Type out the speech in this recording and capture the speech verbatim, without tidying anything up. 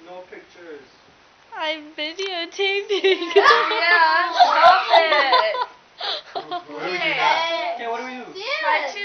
No pictures. I'm videotaping. Oh yeah, stop it. What do we do now? Okay, what do we do? My two